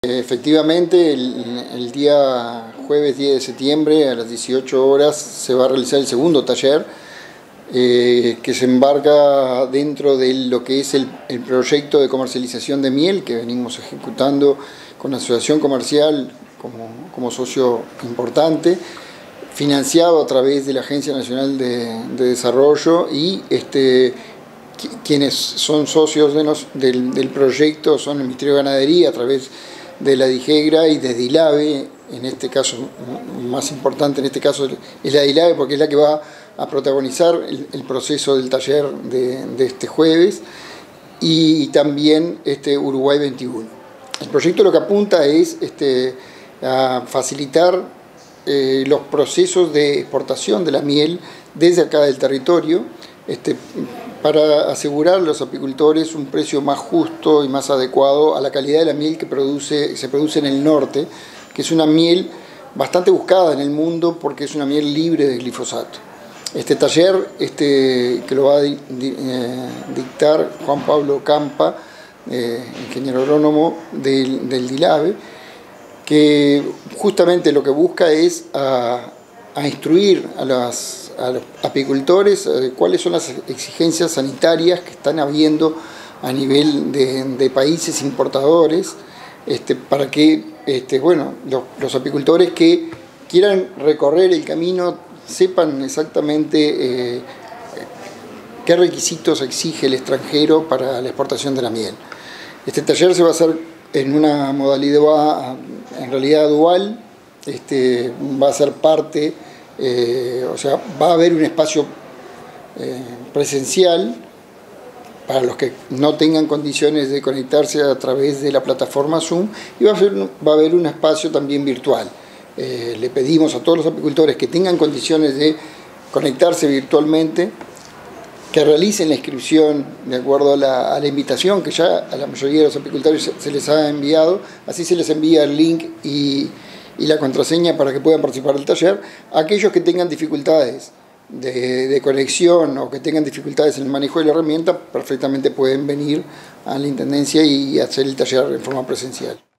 Efectivamente, el día jueves 10 de septiembre a las 18 horas se va a realizar el segundo taller que se embarca dentro de lo que es el proyecto de comercialización de miel que venimos ejecutando con la Asociación Comercial como socio importante, financiado a través de la Agencia Nacional de Desarrollo y quienes son socios del proyecto son el Ministerio de Ganadería a través de la DIGEGRA y de DILABE, en este caso, más importante en este caso es la DILABE porque es la que va a protagonizar el proceso del taller de este jueves, y también Uruguay 21. El proyecto lo que apunta es a facilitar los procesos de exportación de la miel desde acá del territorio, para asegurar a los apicultores un precio más justo y más adecuado a la calidad de la miel que se produce en el norte, que es una miel bastante buscada en el mundo porque es una miel libre de glifosato. Este taller que lo va a dictar Juan Pablo Campa, ingeniero agrónomo del DILABE, que justamente lo que busca es a instruir a los apicultores cuáles son las exigencias sanitarias que están habiendo a nivel de países importadores, para que los apicultores que quieran recorrer el camino sepan exactamente qué requisitos exige el extranjero para la exportación de la miel. Este taller se va a hacer en una modalidad en realidad dual. Va a ser parte, o sea, va a haber un espacio presencial para los que no tengan condiciones de conectarse a través de la plataforma Zoom, y va a haber un espacio también virtual. Le pedimos a todos los apicultores que tengan condiciones de conectarse virtualmente que realicen la inscripción de acuerdo a la invitación que ya a la mayoría de los apicultores se les ha enviado. Así se les envía el link y la contraseña para que puedan participar del taller. Aquellos que tengan dificultades de conexión o que tengan dificultades en el manejo de la herramienta, perfectamente pueden venir a la Intendencia y hacer el taller en forma presencial.